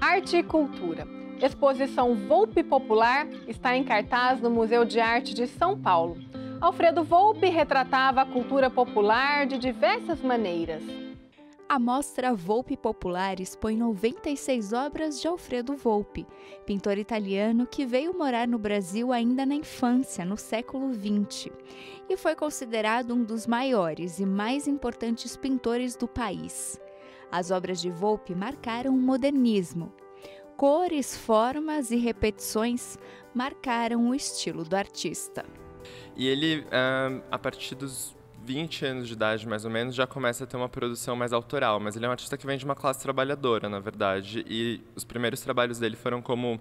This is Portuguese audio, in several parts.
Arte e cultura. Exposição Volpe Popular está em cartaz no Museu de Arte de São Paulo. Alfredo Volpe retratava a cultura popular de diversas maneiras. A mostra Volpe Popular expõe 96 obras de Alfredo Volpe, pintor italiano que veio morar no Brasil ainda na infância, no século XX, e foi considerado um dos maiores e mais importantes pintores do país. As obras de Volpe marcaram o modernismo. Cores, formas e repetições marcaram o estilo do artista. E ele, a partir dos 20 anos de idade, mais ou menos, já começa a ter uma produção mais autoral, mas ele é um artista que vem de uma classe trabalhadora, na verdade, e os primeiros trabalhos dele foram como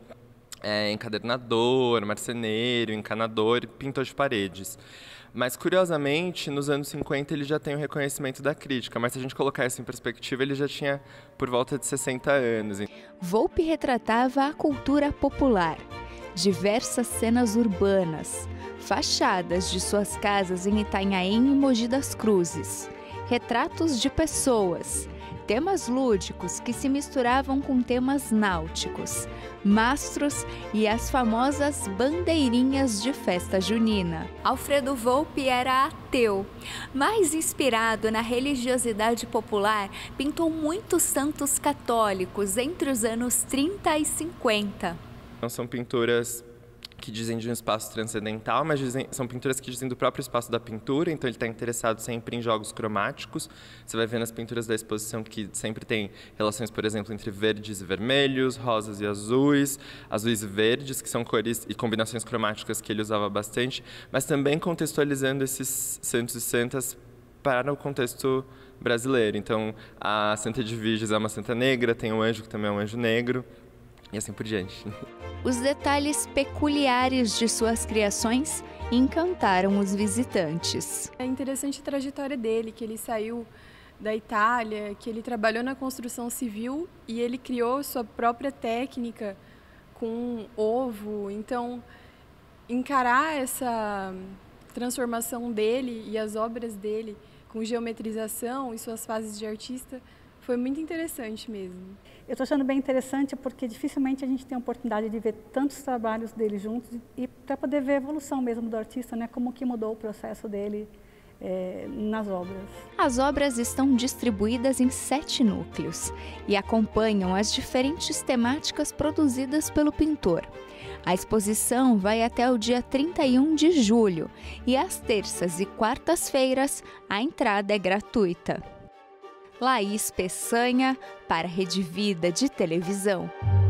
encadernador, marceneiro, encanador e pintor de paredes. Mas, curiosamente, nos anos 50 ele já tem o reconhecimento da crítica, mas se a gente colocar isso em perspectiva, ele já tinha por volta de 60 anos. Volpe retratava a cultura popular, diversas cenas urbanas, fachadas de suas casas em Itanhaém e Mogi das Cruzes, retratos de pessoas, temas lúdicos que se misturavam com temas náuticos, mastros e as famosas bandeirinhas de festa junina. Alfredo Volpe era ateu, mas inspirado na religiosidade popular, pintou muitos santos católicos entre os anos 30 e 50. Não são pinturas que dizem de um espaço transcendental, mas são pinturas que dizem do próprio espaço da pintura, então ele está interessado sempre em jogos cromáticos. Você vai ver nas pinturas da exposição que sempre tem relações, por exemplo, entre verdes e vermelhos, rosas e azuis, azuis e verdes, que são cores e combinações cromáticas que ele usava bastante, mas também contextualizando esses santos e santas para o contexto brasileiro. Então, a Santa Edviges é uma santa negra, tem um anjo que também é um anjo negro, e assim por diante. Os detalhes peculiares de suas criações encantaram os visitantes. É interessante a trajetória dele, que ele saiu da Itália, que ele trabalhou na construção civil e ele criou sua própria técnica com ovo. Então, encarar essa transformação dele e as obras dele com geometrização e suas fases de artista foi muito interessante mesmo. Eu estou achando bem interessante porque dificilmente a gente tem a oportunidade de ver tantos trabalhos dele juntos e para poder ver a evolução mesmo do artista, né? Como que mudou o processo dele nas obras. As obras estão distribuídas em 7 núcleos e acompanham as diferentes temáticas produzidas pelo pintor. A exposição vai até o dia 31 de julho e às terças e quartas-feiras a entrada é gratuita. Laís Peçanha, para a Rede Vida de Televisão.